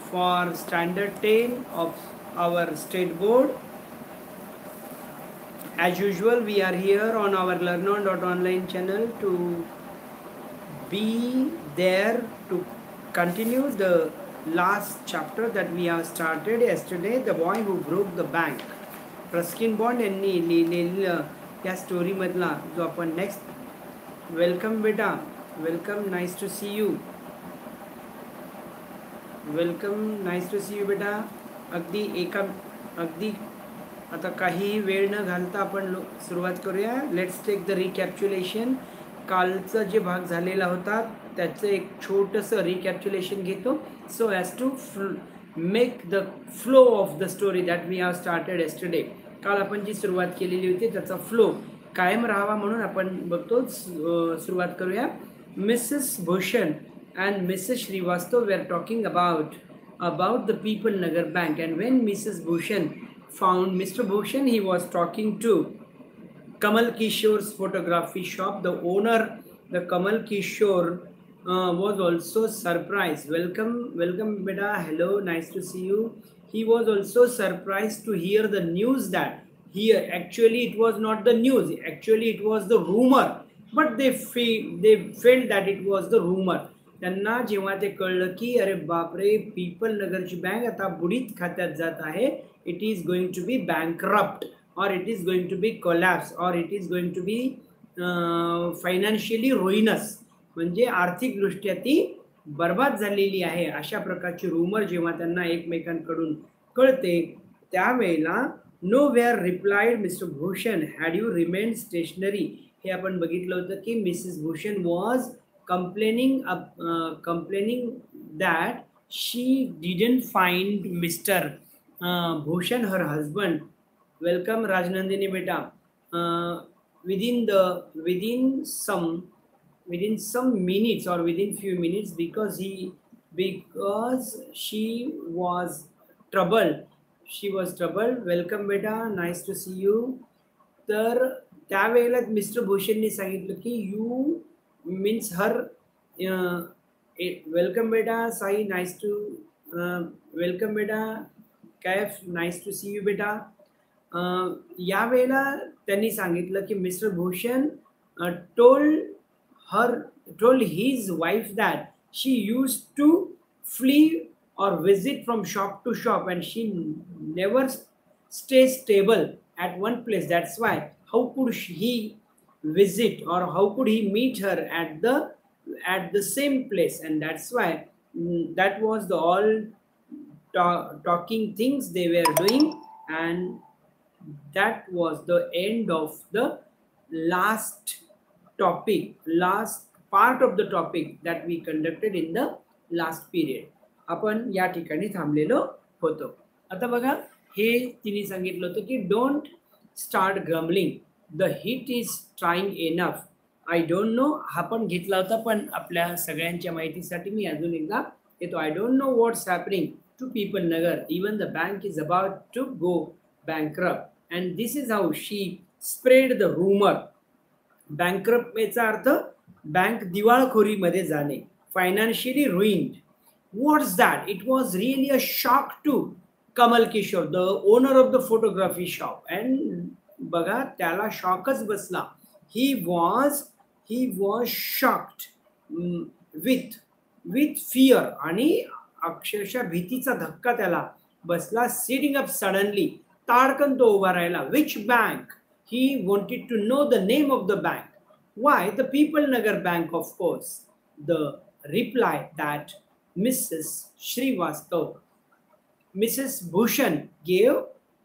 for standard 10 of our state board. As usual, we are here on our learnon.online channel to be there to continue the last chapter that we have started yesterday, The Boy Who Broke the Bank. Ruskin Bond यांनी लिहिलेलं या स्टोरीमधला जो आपण next. Welcome बेटा, welcome, nice to see you. Welcome, nice to see you बेटा. अगदी आता काही वेळ न घालता आपण सुरुवात करूया. Let's take the recapitulation. कालचा जे भाग झालेला होता त्याचं एक छोटंसं रिकॅप्च्युलेशन घेतो, so as to make the flow of the story that we have started yesterday. काल आपण जी सुरुवात केलेली होती त्याचा फ्लो कायम राहावा म्हणून आपण बघतो. सुरुवात करूया. Mrs Bhushan and Mrs. Srivastava were talking about the People Nagar Bank, and when Mrs. Bhushan found Mr. Bhushan, he was talking to Kamal Kishore's photography shop. The owner, the Kamal Kishore, was also surprised. Welcome beta. Hello, nice to see you. He was also surprised to hear the news that here actually it was not the news, actually it was the rumor, but they felt that it was the rumor. त्यांना जेव्हा ते कळलं की अरे बापरे, people नगरची bank आता बुडीत खात्यात जात आहे, it is going to be bankrupt, और it is going to be collapse, और it is going to be financially ruinous, म्हणजे आर्थिकदृष्ट्या ती बर्बाद झालेली आहे, अशा प्रकारची रूमर जेव्हा त्यांना एकमेकांकडून कळते त्यावेळेला nowhere replied Mr Bhushan, had you remain stationary. हे आपण बघितलं होतं की Mrs Bhushan was complaining that she didn't find Mr. Bhushan, her husband. Welcome Rajnandini beta. Within some minutes or within few minutes, because she was troubled. Welcome beta, nice to see you. तर त्यावेळेला mister भूषणने सांगितलं की you means her welcome beta. Sai, nice to welcome beta. Kaif, nice to see you beta. या वेळेला त्यांनी सांगितलं की Mr Bhushan told his wife that she used to flee or visit from shop to shop and she never stays stable at one place. That's why how could he visit or how could he meet her at the same place, and that's why that was the all talking things they were doing, and that was the end of the last part of the topic that we conducted in the last period. आपण या ठिकाणी थांबलेलो होतो. आता बघा, हे तिने सांगितलं होतं की don't start grumbling, the heat is trying enough. I don't know हा पण घेतला होता, पण आपल्या सगळ्यांच्या माहितीसाठी मी अजून एकदा येतो. I don't know what's happening to Peepal Nagar, even the bank is about to go bankrupt, and this is how she spread the rumour. Bankrupt याचा अर्थ बँक दिवाळखोरीमध्ये जाणे, financially ruined. What's that? It was really a shock to Kamal Kishore, the owner of the photography shop. And बघा, त्याला शॉकच बसला. He was shocked with fear, आणि अक्षरशः भीतीचा धक्का त्याला बसला. सिटिंग अप सडनली, ताडकन तो उभा राहिला. Which bank? He wanted to know the name of the bank. Why? The people Nagar bank, of course. The reply that Mrs Srivastava, Mrs Bhushan gave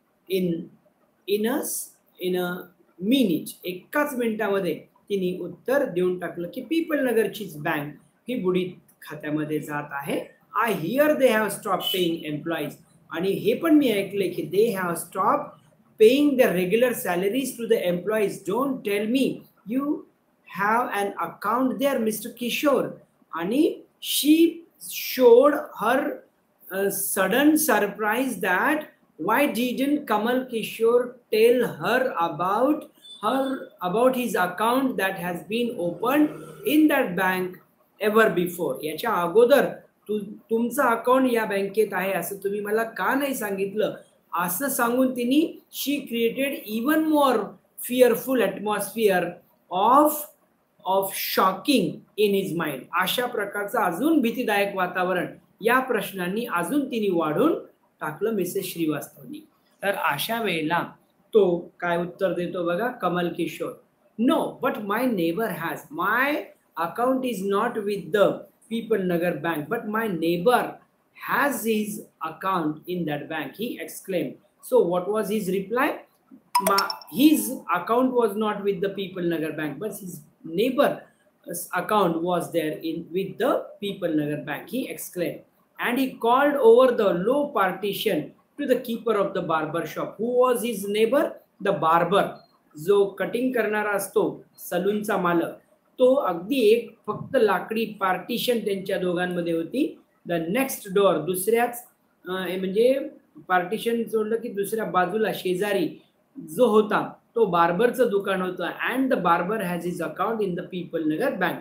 in a minute, एकाच मिनिटामध्ये तिने उत्तर देऊन टाकलं की पीपल नगरचीच बँक ही बुडीत खात्यामध्ये जात आहे. I hear they have stop paying employees, आणि हे पण मी ऐकले की they have stop paying the regular salaries to the employees. Don't tell me you have an account there Mr Kishore. आणि she showed her sudden surprise that why didn't Kamal Kishore tell her about his account that has been opened in that bank ever before. याच्या अगोदर तुमचं account या बँकेत आहे असं तुम्ही मला का नाही सांगितलं, असं सांगून तिने she created even more fearful atmosphere of of shocking in his mind. अशा प्रकारचं अजून भीतीदायक वातावरण या प्रश्नांनी अजून तिने वाढून टाकलं मिसेस श्रीवास्तवनी. तर अशा वेळेला तो काय उत्तर देतो बघा Kamal Kishore. No but my neighbour has, my account is not with the people Nagar bank but my neighbour has his account in that bank, he exclaimed. So what was his reply? His account was not with the People Nagar Bank, but his neighbor's account was there with the People Nagar Bank, he exclaimed. And he called over the low partition to the keeper of the barber shop. Who was his neighbor? The barber. जो cutting करणारा असतो, सलूनचा मालक, तो अगदी एक फक्त लाकडी partition त्यांच्या दोघांमध्ये होती. द नेक्स्ट डोअर, दुसऱ्याच म्हणजे पार्टिशन जोडलं की दुसऱ्या बाजूला शेजारी जो होता तो बार्बरचं दुकान होतं. And the barber has his account in the people Nagar bank.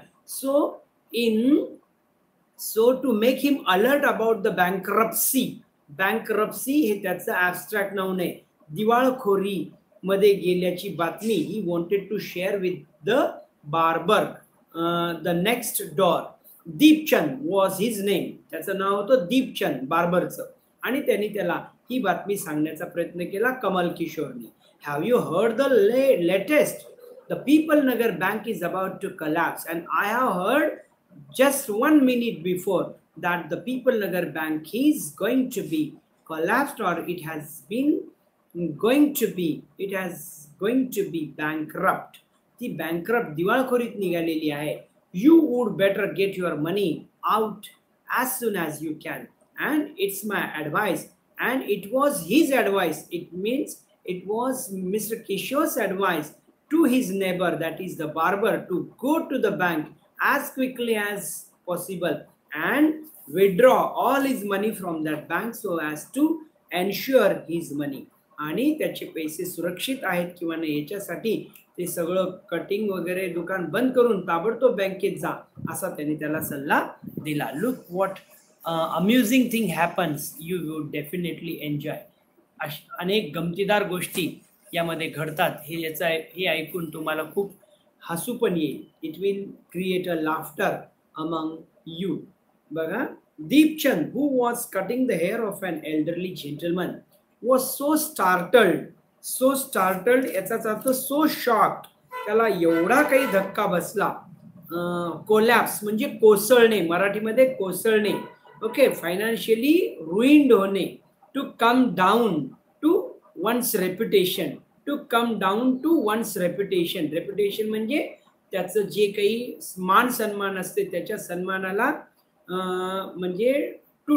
So to make him alert about the bankruptcy, bankruptcy हे त्याचं ॲब्स्ट्रॅक्ट नाऊन आहे, दिवाळखोरी मध्ये गेल्याची बातमी he wanted to share with the barber. The next door, Deepchand was his name, त्याचं नाव होतं दीपचंद बार्बरचं, आणि त्यांनी त्याला ही बातमी सांगण्याचा प्रयत्न केला कमल किशोरनी. Have you heard the latest? The people Nagar bank is about to collapse and I have heard just 1 minute before that the People Nagar Bank is going to be collapsed, or it has going to be bankrupt. ती bankrupt दिवाळखोरीत निघालेली आहे. You would better get your money out as soon as you can, and it's my advice. And it was his advice, it means it was Mr. Kishore's advice to his neighbor, that is the barber, to go to the bank as quickly as possible and withdraw all his money from that bank so as to ensure his money. आणि त्याचे पैसे सुरक्षित आहेत किंवा नाही याच्यासाठी ते सगळं कटिंग वगैरे दुकान बंद करून ताबडतोब बँकेत जा असा त्यांनी त्याला सल्ला दिला. Look what amusing thing happens, you would definitely enjoy. अनेक गमतीदार गोष्टी यामध्ये घडतात. हे ऐकून तुम्हाला खूप हसू पण येईल. It will create a laughter among you. बघा, Deepchand who was cutting the hair of an elderly gentleman was so startled याचाच अर्थ सो शॉक्ड, त्याला एवढा काही धक्का बसला. कोलॅप्स म्हणजे कोसळणे, मराठीमध्ये कोसळणे. ओके, फायनान्शियली रुइंड होणे. To come down to one's reputation, to come down to one's reputation. Reputation म्हणजे त्याचं जे काही मान सन्मान असते त्याच्या सन्मानाला म्हणजे टू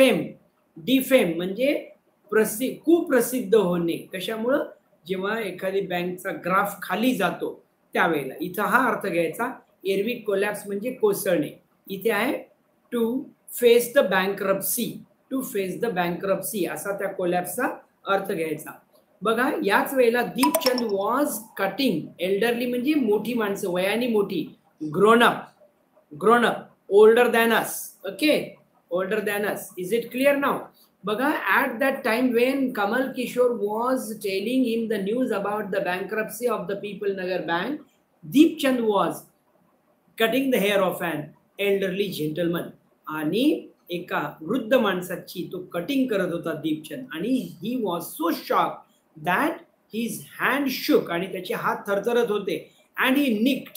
डिफेम म्हणजे कुप्रसिद्ध होणे. कशामुळं? जेव्हा एखादी बँकचा ग्राफ खाली जातो त्यावेळेला. इथं हा अर्थ घ्यायचा. एरवी कोलॅप्स म्हणजे कोसळणे, इथे आहे to face the bankruptcy. To face the bankruptcy असा त्या कोलॅप्सचा अर्थ घ्यायचा. बघा, याच वेळेला दीपचंद वॉज कटिंग, एल्डरली म्हणजे मोठी माणसं, वयाने मोठी, grown up, older than us. Okay, older than us. Is it clear नाव? बघा, at that time when Kamal Kishore was telling him the news about the bankruptcy of the people Nagar bank, Deepchand was cutting the hair of an elderly gentleman. आणि एका वृद्ध माणसाची तो cutting करत होता दीपचंद. आणि he was so shock that his hand shook, आणि त्याचे हात थरथरत होते. and he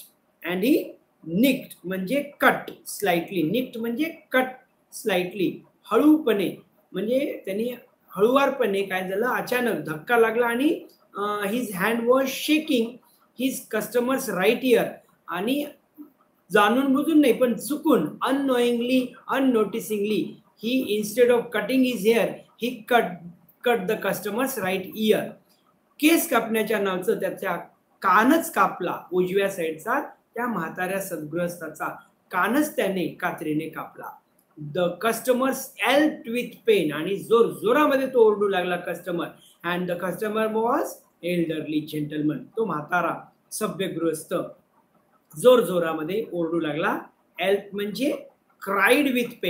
nicked म्हणजे कट स्लाइटली, निक्ट म्हणजे कट स्लाइटली, हळूपणे म्हणजे त्यांनी हळुवारपणे काय झालं, अचानक धक्का लागला आणि his hand was shaking his customer's right ear. आणि जाणून बुजून नाही पण चुकून, unknowingly, unnoticingly, he instead of cutting his hair he cut the customer's right ear. केस कापण्याच्या नावचं त्याच्या कानच कापला, उजव्या साईडचा त्या म्हाताऱ्या सद्गृहस्थाचा कानच त्याने कात्रीने कापला. The customers yelped with pain, आणि जोरामध्ये तो ओरडू लागला customer. And the customer was elderly gentleman. तो म्हातारा सभ्य गृहस्थ जोरामध्ये ओरडू लागला. एल्प म्हणजे क्राईड विथ पेन,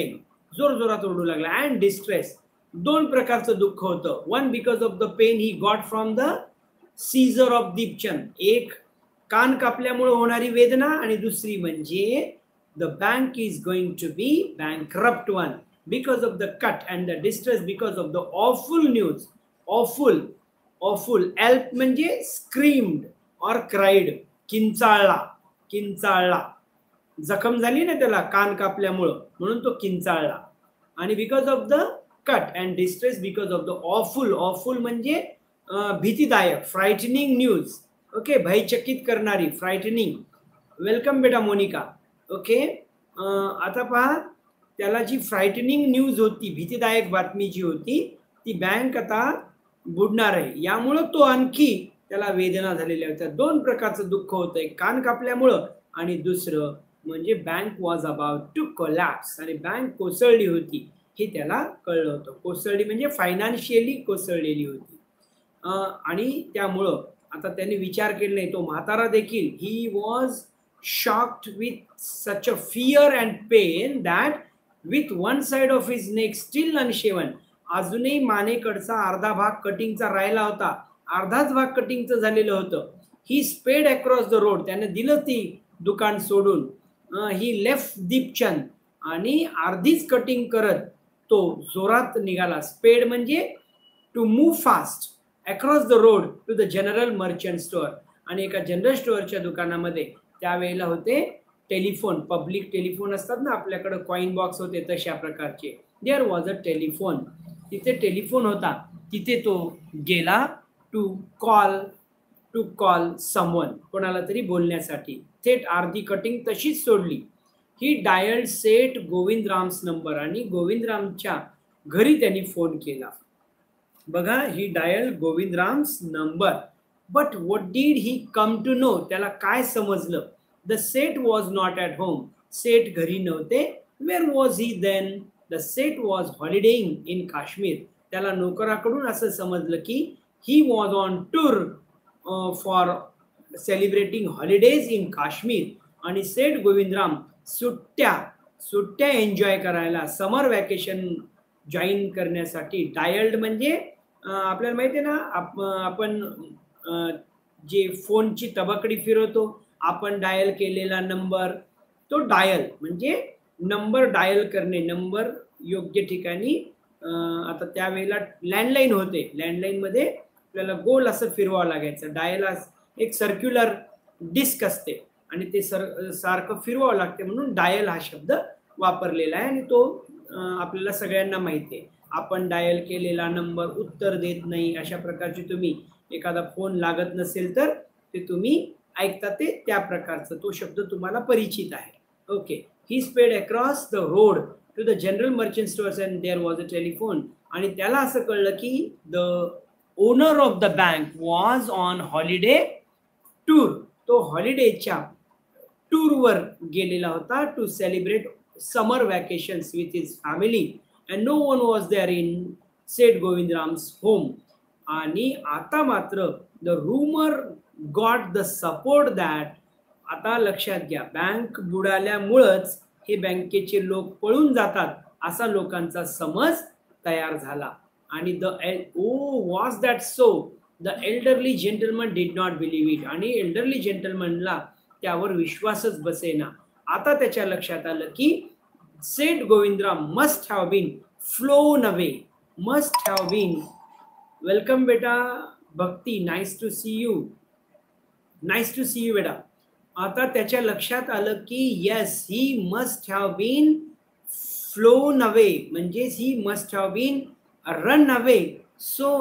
जोरजोरात ओरडू लागला. अँड डिस्ट्रेस, दोन प्रकारचं दुःख होतं. One because of the pain he got from the scissor of Deepchand, एक कान कापल्यामुळे होणारी वेदना, आणि दुसरी म्हणजे the bank is going to be bankrupt one because of the cut, and the distress because of the awful news. Awful, awful, yelp म्हणजे screamed और क्राईड, किंचाळला, किंचाळला, जखम झाली ना त्याला कान कापल्यामुळं म्हणून तो किंचाळला. आणि because of the cut and distress because of the awful, awful म्हणजे भीतीदायक, फ्रायटनिंग न्यूज. ओके, भयचकित करणारी, फ्रायटनिंग. वेलकम बेटा मोनिका. ओके, आता पहा, त्याला जी फ्रायटनिंग न्यूज होती, भीतीदायक बातमी जी होती, ती बँक आता बुडणार आहे, यामुळं तो आणखी त्याला वेदना झालेल्या होत्या. दोन प्रकारचं दुःख होतं, एक कान कापल्यामुळं आणि दुसरं म्हणजे bank was about to collapse, आणि बँक कोसळली होती हे त्याला कळलं होतं. कोसळली म्हणजे फायनान्शियली कोसळलेली होती. आणि त्यामुळं आता त्याने विचार केला नाही, तो म्हातारा देखील. He was shocked with such a fear and pain that with one side of his neck still unshaven, अजूनही मानेकडचा अर्धा भाग कटिंगचा राहिला होता, अर्धाच भाग कटिंगचं झालेलं होतं. ही स्पेड अक्रॉस द रोड, त्याने दिलं ती दुकान सोडून. ही लेफ्ट दीपचंद, आणि अर्धीच कटिंग करत तो जोरात निघाला. स्पेड म्हणजे to move fast across the road to the general merchant store, आणि एका जनरल स्टोअरच्या दुकानामध्ये त्यावेळेला होते टेलिफोन, पब्लिक टेलिफोन असतात ना आपल्याकडे, कॉइन बॉक्स होते तशा प्रकारचे. देअर वॉज अ टेलिफोन, तिथे टेलिफोन होता, तिथे तो गेला टू कॉल समवन, कोणाला तरी बोलण्यासाठी. थेट अर्धी कटिंग तशीच सोडली. ही डायल्ड सेठ गोविंदराम्स नंबर, आणि गोविंदरामच्या घरी त्यांनी फोन केला. बघा, he dialled Govindram's number. But what did he come to know, त्याला काय समजलं? The seth was not at home, seth घरी नव्हते. Where was he then? The seth was holidaying in Kashmir, त्याला नोकराकडून असं समजलं की he was on tour for celebrating holidays in Kashmir, आणि सेठ गोविंदराम सुट्ट्या एन्जॉय करायला, समर वॅकेशन जॉईन करण्यासाठी. डायल्ड म्हणजे आपल्याला माहिती आहे ना, आपण जे फोनची तबकडी फिरवतो, आपण डायल केलेला नंबर, तो डायल म्हणजे नंबर डायल करणे, नंबर योग्य ठिकाणी. आता त्यावेळेला लँडलाईन होते, लँडलाईनमध्ये आपल्याला गोल असं फिरवावं लागायचं. डायल एक सर्क्युलर डिस्क असते आणि ते सारखं फिरवावं लागते, म्हणून डायल हा शब्द वापरलेला आहे. आणि तो आपल्याला सगळ्यांना माहिती आहे. आपण डायल केलेला नंबर उत्तर देत नाही, अशा प्रकारची तुम्ही एखादा फोन लागत नसेल तर ते तुम्ही ऐकता, ते त्या प्रकारचं तो शब्द तुम्हाला परिचित आहे. Okay, he sped across the road to the general merchant stores and there was a telephone. आणि त्याला असं कळलं की the owner of the bank was on holiday tour, तो हॉलिडेच्या टूरवर गेलेला होता to celebrate summer vacations with his family, and no one was there in seth Govindram's home. आणि आता मात्र the rumour got the support that, आता लक्षात घ्या, बँक बुडाल्यामुळंच हे बँकेचे लोक पळून जातात असा लोकांचा समज तयार झाला. आणि was that so, the elderly gentleman did not believe it, आणि एल्डरली जेंटलमनला त्यावर विश्वासच बसेना. आता त्याच्या लक्षात आलं की seth Govindram must have been flown away, must have been. Welcome बेटा Bhakti, nice to see you, nice to see you बेटा. आता त्याच्या लक्षात आलं की yes, he must have been flown away, म्हणजेच he must have been run away so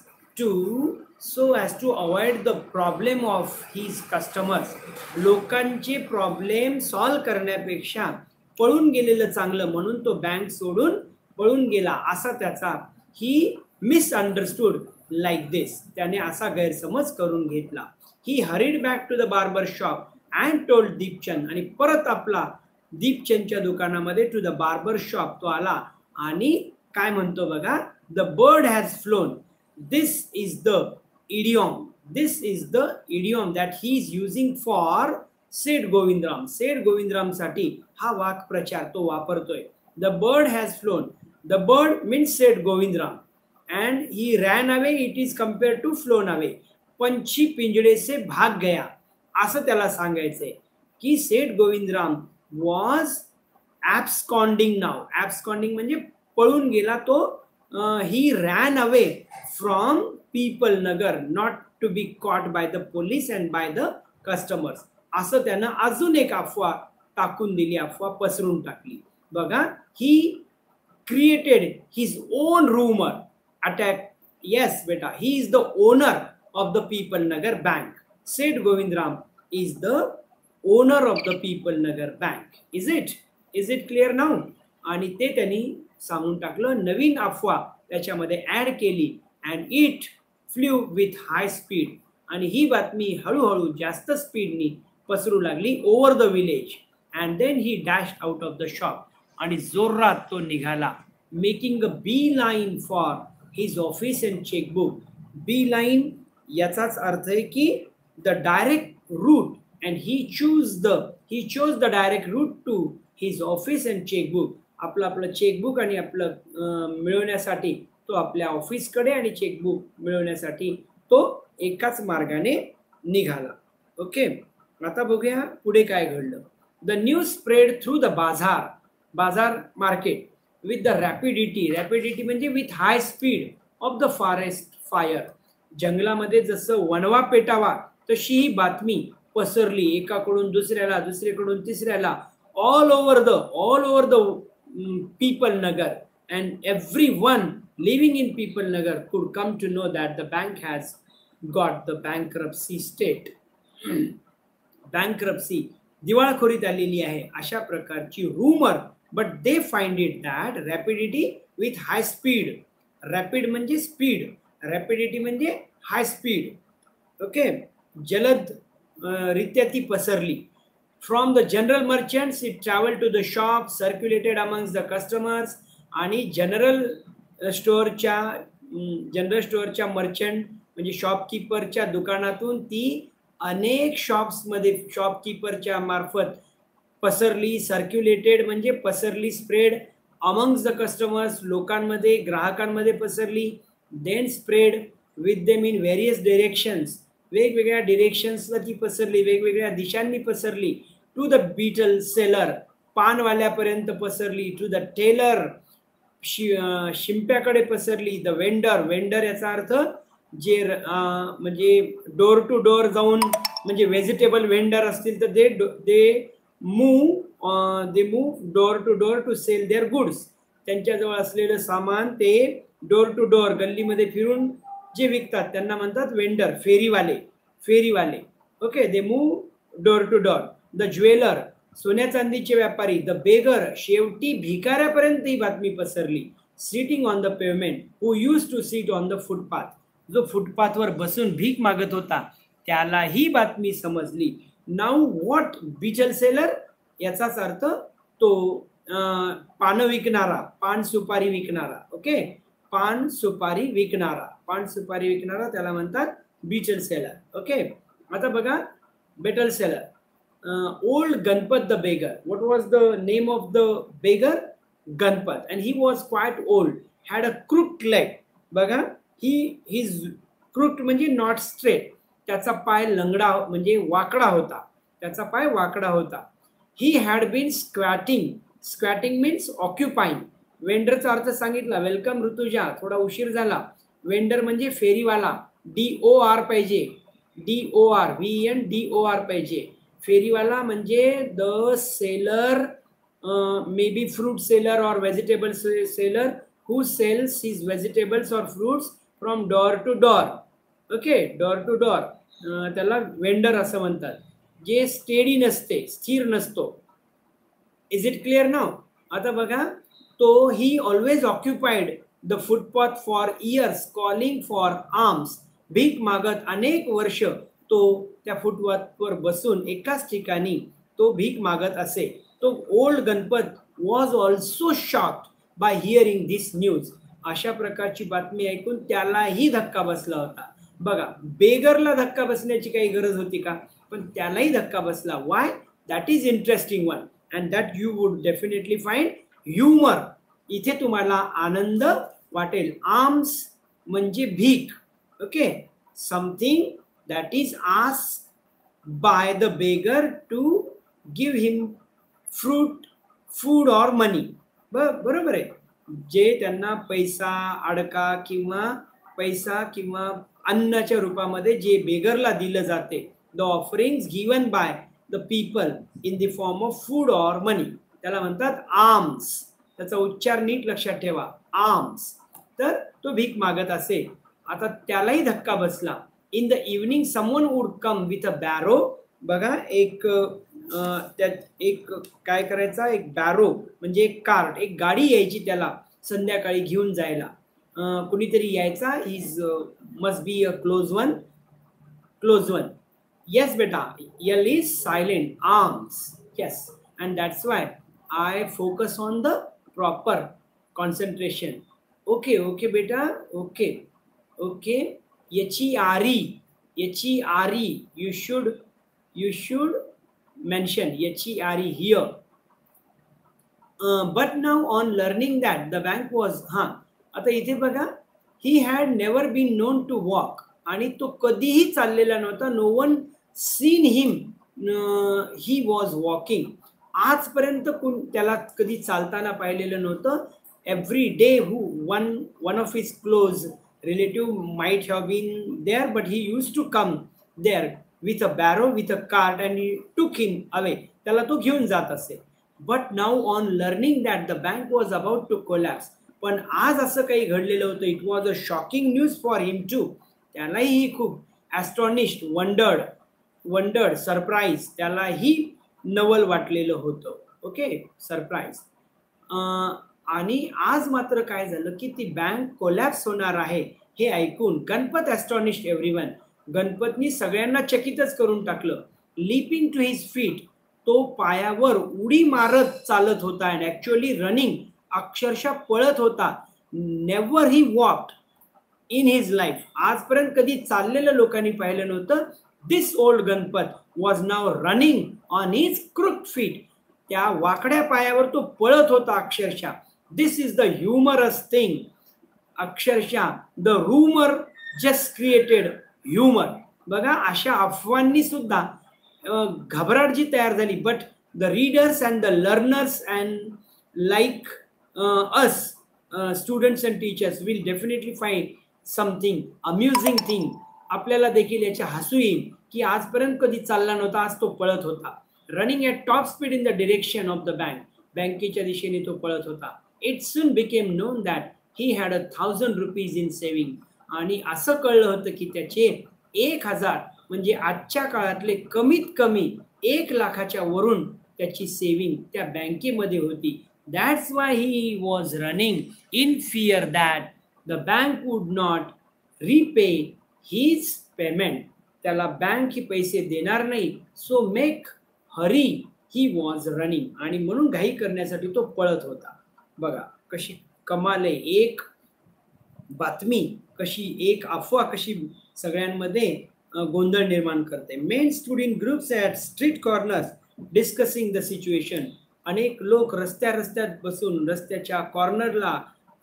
as to avoid the problem of his customers. लोकांचे problem solve करण्यापेक्षा पळून गेलेलं चांगलं, म्हणून तो बँक सोडून पळून गेला, असा त्याचा ही मिसअंडरस्टूड लाईक दिस, त्याने असा गैरसमज करून घेतला. He hurried back to the barber shop and told Deepchand, आणि परत आपला दीपचंदच्या दुकानामध्ये टू द बार्बर शॉप तो आला आणि काय म्हणतो बघा, the bird has flown. This is the idiom that he is using for seth Govindram. Seth गोविंदरामसाठी हा वाक्प्रचार तो वापरतोय. The bird has flown. The bird means said Govindram. And he ran away. It is compared to flown away. पंछी पिंजड़े से भाग गया असं त्याला सांगायचंय की सेठ गोविंदराम वॉज ॲब्स्कॉन्डिंग नाव. ॲब्स्कॉन्डिंग म्हणजे पळून गेला तो. He ran away from Peepal Nagar not to be caught by the police and by the customers. असं त्यानं अजून एक अफवा टाकून दिली, अफवा पसरून टाकली. बघा, he created his own rumour attack. Yes बेटा, he is the owner of the People Nagar Bank. Seth Govindram is the owner of the People Nagar Bank. Is it clear now? आणि ते त्यांनी सांगून टाकलं. नवीन अफवा त्याच्यामध्ये ऍड केली and it flew with high speed. आणि ही बातमी हळूहळू जास्त स्पीडनी पसरू लागली over the village. and then he dashed out of the shop. आणि जोरात तो निघाला, making a beeline for his office and chequebook. Beeline याचाच अर्थ आहे की the direct route, and he chose the direct route to his office and chequebook. आपलं chequebook आणि आपलं मिळवण्यासाठी तो आपल्या ऑफिसकडे आणि चेकबुक मिळवण्यासाठी तो एकाच मार्गाने निघाला. ओके, आता बघूया पुढे काय घडलं. The news spread through the bazaar market with the rapidity म्हणजे with high speed of the forest fire. जंगलामध्ये जसं वणवा पेटावा तशी ही बातमी पसरली एकाकडून दुसऱ्याला, दुसरीकडून तिसऱ्याला, all over the people Nagar. And everyone living in people Nagar could come to know that the bank has got the bankruptcy state. Bankruptcy, दिवाळखोरीत आलेली आहे अशा प्रकारची rumour. But they find it that rapidity with high speed. Rapid म्हणजे speed, rapidity म्हणजे high speed. Okay, जलद रित्या ती पसरली. From the general merchants it travel to the shop, circulated amongst the customers. आणि जनरल स्टोअरच्या मर्चंट म्हणजे शॉपकीपरच्या दुकानातून ती अनेक शॉप्समध्ये शॉपकीपरच्या मार्फत पसरली. सर्क्युलेटेड म्हणजे पसरली, स्प्रेड. अमंग्स द कस्टमर्स, लोकांमध्ये, ग्राहकांमध्ये पसरली. Then spread with them in various directions, वेगवेगळ्या डिरेक्शन्सला ती पसरली, वेगवेगळ्या दिशांनी पसरली. टू द बीटल सेलर, पानवाल्यापर्यंत पसरली. टू द टेलर, शिंप्याकडे पसरली. द वेंडर याचा अर्थ जे म्हणजे डोर टू डोर जाऊन, म्हणजे व्हेजिटेबल वेंडर असतील तर they move door to door to sell their goods. त्यांच्याजवळ असलेलं सामान ते डोर टू डोर गल्लीमध्ये फिरून जे विकतात त्यांना म्हणतात वेंडर, फेरीवाले. Okay, they move door to door. The jeweller, सोन्या चांदीचे व्यापारी. द बेगर, शेवटी भिकाऱ्यापर्यंत ही बातमी पसरली. Sitting on the pavement, who use to sit on the footpath, जो फुटपाथवर बसून भीक मागत होता त्याला ही बातमी समजली. नाऊ व्हॉट बीटल सेलर, याचाच अर्थ तो पानं विकणारा, पान सुपारी विकणारा. ओके, पान सुपारी विकणारा त्याला म्हणतात बीटल सेलर. ओके, आता बघा betel seller. Old Ganpat the beggar. What was the name of the beggar? Ganpat. And he was quite old, had a crooked leg. बघा, हिज क्रुक्ड म्हणजे नॉट स्ट्रेट, त्याचा पाय लंगडा म्हणजे वाकडा होता. He had been squatting means occupying. वेंडरचा अर्थ सांगितला. वेलकम ऋतुजा, थोडा उशीर झाला. वेंडर म्हणजे फेरीवाला, DOR पाहिजे, VEN पाहिजे. फेरीवाला म्हणजे the seller, may be fruit seller or vegetable seller who sells his vegetables or fruits from door to door. Okay, door to door त्याला वेंडर असं म्हणतात, जे स्टेडी नसते, स्थिर नसतो. इज इट क्लिअर नाव? आता बघा, तो he always occupied the footpath for years calling for arms. भीक मागत अनेक वर्ष तो त्या फुटपाथवर बसून एकाच ठिकाणी तो भीक मागत असे. तो old Ganpat was also shocked by hearing this news. अशा प्रकारची बातमी ऐकून त्यालाही धक्का बसला होता. बघा, बेगरला धक्का बसण्याची काही गरज होती का? पण त्यालाही धक्का बसला. Why? That is interesting one and that you would definitely find humour, इथे तुम्हाला आनंद वाटेल. आर्म्स म्हणजे भीक. Okay, something that is asked by the beggar to give him fruit, food or money. बरोबर आहे. जे त्यांना पैसा, अडका किंवा पैसा किंवा अन्नाच्या रूपामध्ये जे बेगरला दिलं जाते, the offerings given by the people in the form of food or money, त्याला म्हणतात आर्म्स. त्याचा उच्चार नीट लक्षात ठेवा, आर्म्स. तर तो भीक मागत असे. आता त्यालाही धक्का बसला. In the evening someone would come with a barrow. बघा, एक त्यात एक काय करायचा, एक बॅरो म्हणजे एक कार्ट, एक गाडी यायची त्याला संध्याकाळी घेऊन जायला. कुणीतरी यायचा. Is must be a close one. Close one. Yes, beta. L is silent. Arms. Yes. And that's why I focus on the proper concentration. Okay, okay, beta. Okay. Okay. Yachi ari. Yachi ari. You should mention Yachi ari here. But now on learning that the bank was, आता इथे बघा, he had never been known to walk. आणि तो कधीही चाललेला नव्हता. No one seen him he was walking. आजपर्यंत त्याला कधी चालताना पाहिलेलं नव्हतं. Every day one of his close relative might have been there, but he use to come there with a barrow, with a cart, and he took him away. त्याला तो घेऊन जात असे. But now on learning that the bank was about to collapse. पण आज असं काही घडलेलं होतं. It was a shocking news for him too. त्यालाही खूप ॲस्टॉनिश्ड, वंडर्ड, सरप्राईज, त्यालाही नवल वाटलेलं होतं. Okay, surprise. आणि आज मात्र काय झालं की ती बँक कोलॅप्स होणार आहे हे ऐकून गणपत ॲस्टॉनिश्ड एव्हरीवन. गणपतनी सगळ्यांना चकितच करून टाकलं. लिपिंग टू हिज फीट, तो पायावर उडी मारत चालत होता. अँड ॲक्च्युअली रनिंग, अक्षरशः पळत होता. Never he walked in his life. आजपर्यंत कधी चाललेलं लोकांनी पाहिलं नव्हतं. This old Ganpat was now running on his crooked feet. त्या वाकड्या पायावर तो पळत होता अक्षरशः. This is the humorous thing. अक्षरशः the rumour just created humour. बघा, अशा अफवांनी सुद्धा घबराट जी तयार झाली. But the readers and the learners and like us students and teachers will definitely find something amusing thing. आपल्याला देखील याच्या हसू येईल की आजपर्यंत कधी चालला नव्हता, आज तो पळत होता. Running at top speed in the direction of the bank. बँकेच्या दिशेने तो पळत होता. It soon became known that he had 1,000 rupees in saving. आणि असं कळलं होतं की त्याचे 1,000 म्हणजे आजच्या काळातले कमीत कमी 1,00,000च्या वरून त्याची सेव्हिंग त्या बँकेमध्ये होती. That's why he was running in fear that the bank would not repay his payment. त्याला बँक ही पैसे देणार नाही. So make hurry he was running. आणि म्हणून घाई करण्यासाठी तो पळत होता. बघा कशी कमाल आहे. एक बातमी कशी, एक अफवा कशी सगळ्यांमध्ये गोंधळ निर्माण करते. Men stood in groups at street corners discussing the situation. अनेक लोक रस्त्यात बसून रस्त्याच्या कॉर्नरला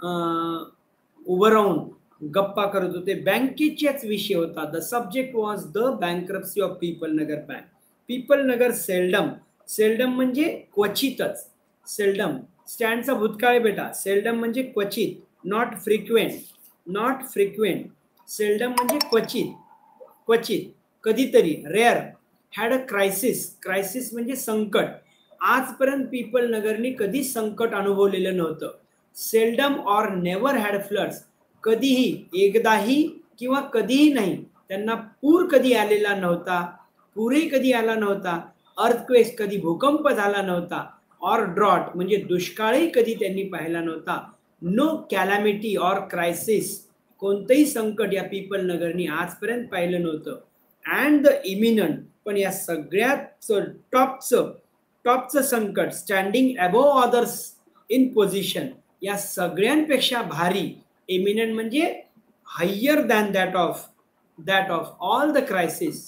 उभं राहून गप्पा करत होते. बँकेचाच विषय होता. The subject was the bankruptcy of Pipal Nagar bank. Pipal Nagar seldom. Seldom म्हणजे क्वचितच. सेल्डम स्टँडचा भूतकाळ बेटा. सेल्डम म्हणजे क्वचित, not frequent. Not frequent. Seldom म्हणजे क्वचित, क्वचित, कधीतरी, rare. Had a crisis. Crisis म्हणजे संकट. आजपर्यंत पीपल नगरनी कधी संकट अनुभवलेलं नव्हतं. Seldom or never had floods. कधीही, एकदाही किंवा कधीही नाही. त्यांना पूर कधी आलेला नव्हता. पूरही कधी आला नव्हता. अर्थक्वेक, कधी भूकंप झाला नव्हता. ऑर ड्रॉट म्हणजे दुष्काळही कधी त्यांनी पाहिला नव्हता. No calamity or crisis. कोणतंही संकट या पीपल नगरनी आजपर्यंत पाहिलं नव्हतं. अँड द इमिनंट, पण या सगळ्यात टॉपचं संकट, standing above others in position, या सगळ्यांपेक्षा भारी. एमिनंट म्हणजे higher than that of all the crisis.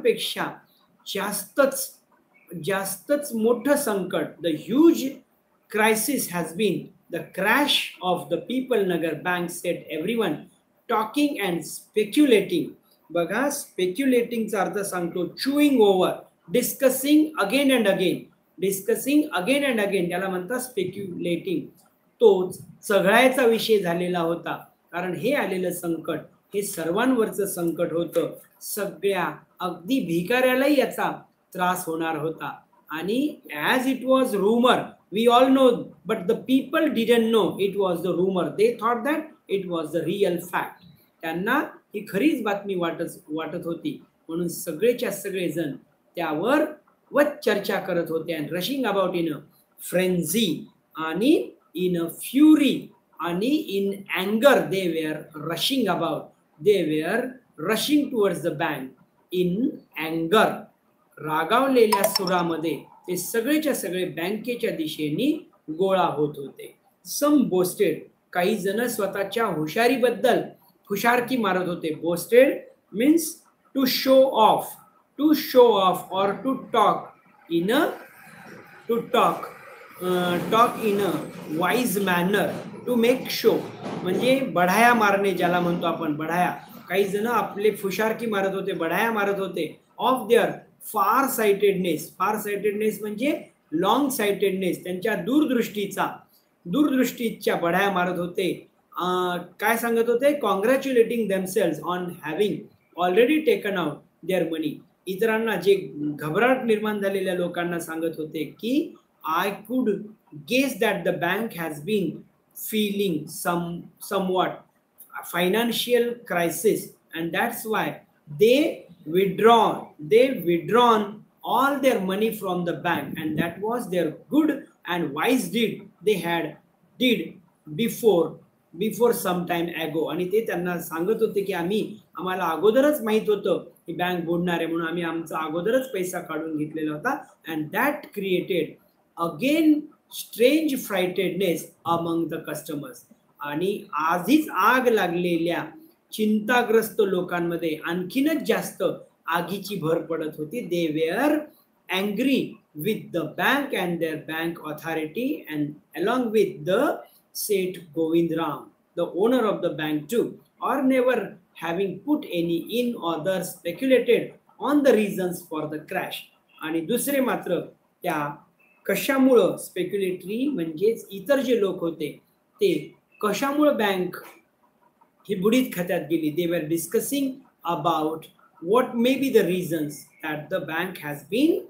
सर्वांपेक्षा जास्तच मोठं संकट. The huge crisis has been the crash of the People Nagar Bank, said everyone, talking and speculating. बघा, स्पेक्युलेटिंगचा अर्थ सांगतो, chewing over, discussing again and again, discussing again and again, त्याला म्हणतात स्पेक्युलेटिंग. तोच सगळ्याचा विषय झालेला होता, कारण हे आलेलं संकट हे सर्वांवरचं संकट होतं. सगळ्या अगदी भिकाऱ्यालाही याचा त्रास होणार होता. आणि as it was rumor, we all know, but the people didn't know it was the rumor. They thought that it was the real fact. त्यांना ही खरीच बातमी वाटत होती, म्हणून सगळेच्या सगळेजण त्यावर व चर्चा करत होते. अँड रशिंग अबाउट इन अ फ्रेन्झी आणि इन अ फ्युरी आणि in अँगर they were rushing about, they were rushing towards the bank in अँगर. रागावलेल्या सुरामध्ये ते सगळेच्या सगळे बँकेच्या दिशेने गोळा होत होते. सम बोस्टेड, काही जण स्वतःच्या हुशारीबद्दल हुशारकी मारत होते. Boasted means to show off, to show off or to talk in a talk in a wise manner, to make show, म्हणजे बढाया मारणे ज्याला म्हणतो आपण, बढाया. काही जण आपले फुशारकी मारत होते, बढाया मारत होते of their far sightedness. Far sightedness म्हणजे लॉंग साइटेडनेस, त्यांच्या दूरदृष्टीच्या बढाया मारत होते. काय सांगत होते? Congratulating themselves on having already taken out their money. इतरांना, जे घबराट निर्माण झालेल्या लोकांना सांगत होते की I could guess that the bank has been feeling somewhat financial crisis, and that's why they withdrawn all their money from the bank, and that was their good and wise deed they did before some time ago. आणि ते त्यांना सांगत होते की आम्हाला अगोदरच माहित होतं की बँक बुडणार आहे, म्हणून आम्ही आमचा अगोदरच पैसा काढून घेतलेला होता. and that created again strange frightedness among the customers. आणि आधीच आग लागलेल्या चिंताग्रस्त लोकांमध्ये आणखीनच जास्त आगीची भर पडत होती. They were angry with the bank and their bank authority and along with the Seth Govindram, the owner of the bank too, or never having put any in, others speculated on the reasons for the crash. आणि दुसरे मात्र त्या कशामुळं, स्पेक्युलेटरी म्हणजेच इतर जे लोक होते ते कशामुळं बँक ही बुडीत खात्यात गेली. They were discussing about what may be the reasons that the bank has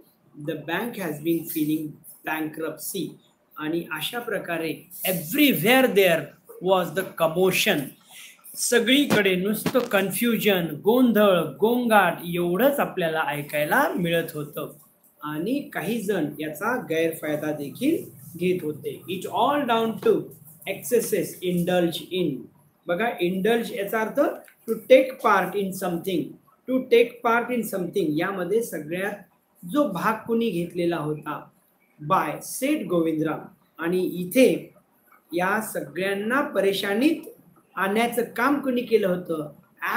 been feeling bankruptcy. आणि अशा प्रकारे everywhere there was the commotion. सगळीकडे नुसतं कन्फ्युजन, गोंधळ, गोंगाट एवढंच आपल्याला ऐकायला मिळत होतं. आणि काही जण याचा गैरफायदा देखील घेत होते. It all down to excesses indulge in. बघा, इंडल्ज याचा अर्थ to take part in something, to take part in something. यामध्ये सगळ्यात जो भाग कुणी घेतलेला होता, बाय सेठ गोविंदराम. आणि इथे या सगळ्यांना परेशानीत आणण्याचं काम कुणी केलं होतं?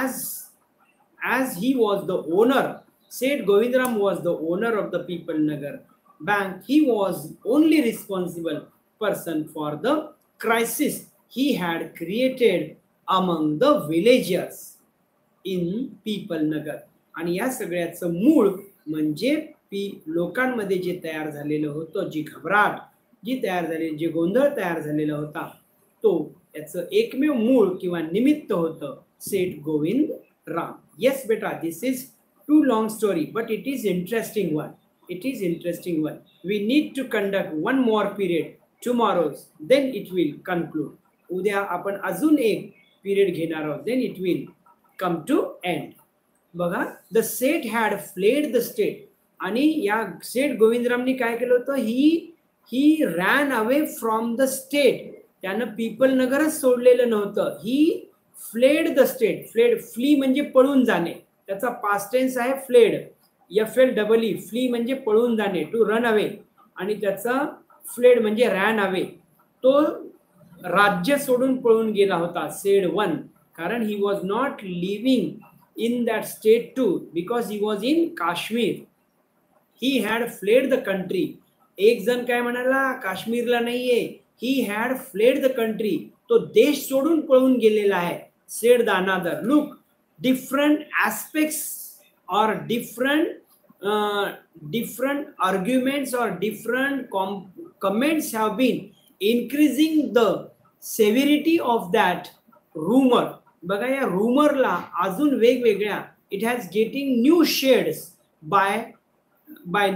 as he was the owner, Seth Govindram was the owner of the People Nagar Bank. He was only responsible person for the crisis he had created among the villagers in People Nagar. आणि या सगळ्याचं मूळ म्हणजे लोकांमध्ये जे तयार झालेलं होतं, जी घबराट जी तयार झाली, जे गोंधळ तयार झालेला होता, तो याचं एकमेव मूळ किंवा निमित्त होतं सेठ गोविंद राम. येस बेटा, this is too long story, but it is interesting one. We need to conduct one more period tomorrow, then it will conclude. उद्या आपण अजून एक पिरियड घेणार आहोत, then it will come to end. बघा, the Seth had fled the state. आणि या सेठ गोविंदरामनी काय केलं होतं? He ran away from the state. त्यानं पीपल नगरच सोडलेलं नव्हतं. He fled the state. Flee म्हणजे पळून जाणे, त्याचा पास्ट टेन्स आहे फ्लेड, FLEE. फ्ली म्हणजे पळून जाणे, टू रन अवे. आणि त्याचा फ्लेड म्हणजे रॅन अवे. तो राज्य सोडून पळून गेला होता, सेड वन, कारण he was not living in that state too, because he was in Kashmir. He had fled the country एक जण काय म्हणाला, काश्मीरला नाहीये, he had fled the country, तो देश सोडून पळून गेलेला आहे. Said the another, look different aspects or different arguments or different comments have been increasing the severity of that rumor. बघा या rumorला अजून वेगवेगळ्या, it has getting new shades by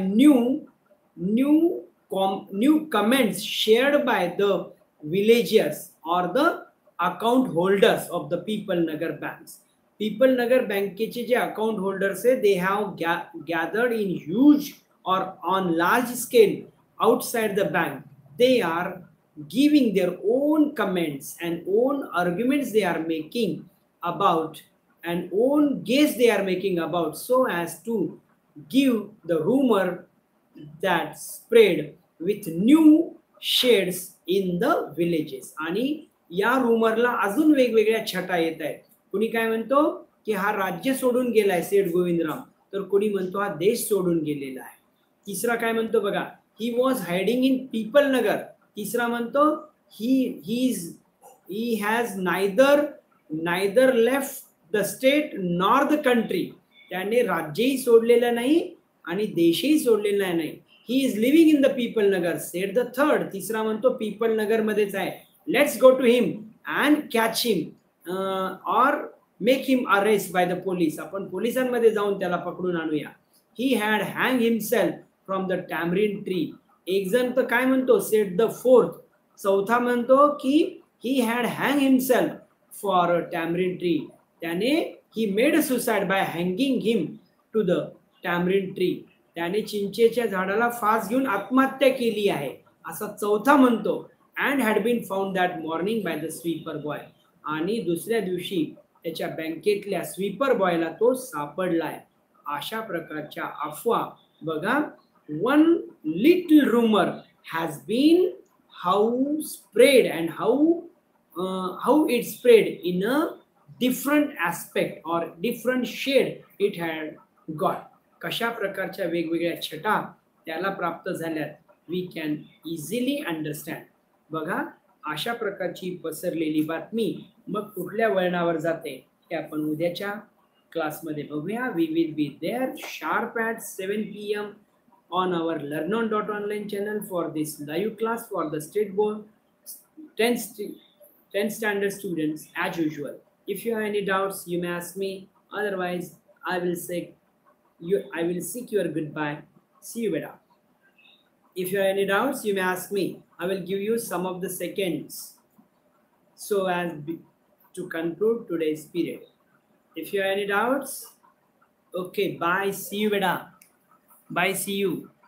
new comments shared by the villagers or the account holders of the People Nagar banks. People Nagar बँकेचे जे account holders आहे, they have gathered in huge or on large scale outside the bank. They are giving their own comments and own arguments they are making about and own guess they are making about, so as to give the rumor that spread with new shades in the villages. आणि या rumorला अजून वेगवेगळ्या छटा येत आहेत. कोणी काय म्हणतो की हा राज्य सोडून गेलाय सेठ गोविंदराम, तर कोणी म्हणतो हा देश सोडून गेलेला आहे. तिसरा काय म्हणतो बघा, he was hiding in people Nagar. तिसरा म्हणतो he has neither left the state nor the country. त्याने राज्यही सोडलेलं नाही आणि देशही सोडलेला नाही. He is living in the people Nagar, set the third. तिसरा म्हणतो पीपल नगर मध्येच आहे. Let's go to him and catch him or make him arrest by the police. आपण पोलिसांमध्ये जाऊन त्याला पकडून आणूया. He had hanged himself from the tamarind tree. एक जण तर काय म्हणतो, सेट द फोर्थ. चौथा म्हणतो की he had hanged himself for a tamarind tree. त्याने he made a suicide by hanging him to the tamarind tree. त्याने चिंचेच्या झाडाला फास घेऊन आत्महत्या केली आहे असा चौथा म्हणतो. And had been found that morning by the sweeper boy. आणि दुसऱ्या दिवशी त्याच्या बँकेतल्या स्वीपर बॉयला तो सापडलाय. अशा प्रकारच्या अफवा बघा. One little rumour has been how spread and how it spread in a different aspect or different shade it had got. कशा प्रकारच्या वेगवेगळ्या छटा त्याला प्राप्त झाल्यात, वी कॅन इझिली अंडरस्टँड. बघा अशा प्रकारची पसरलेली बातमी मग कुठल्या वळणावर जाते हे आपण उद्याच्या क्लासमध्ये बघूया. We will be there sharp at 7 PM on our learnon.online channel for this live class for the state board 10th standard students as usual. If you have any doubts, you may ask me. Otherwise, I will seek your goodbye. See you later. If you have any doubts, you may ask me. I will give you some of the seconds so as to conclude today's period. If you have any doubts, okay, bye. See you, beta. Bye. See you.